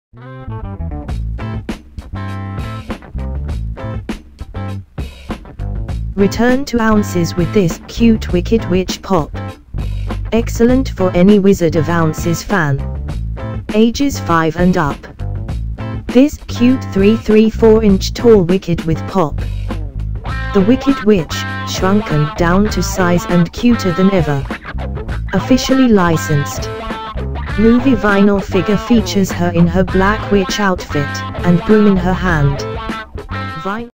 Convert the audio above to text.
Return to ounces with this cute Wicked Witch pop. Excellent for any Wizard of Ounces fan. Ages 5 and up. This cute 3-4-inch tall Wicked with pop. The Wicked Witch, shrunken down to size and cuter than ever. Officially licensed. Movie vinyl figure features her in her black witch outfit, and broom in her hand.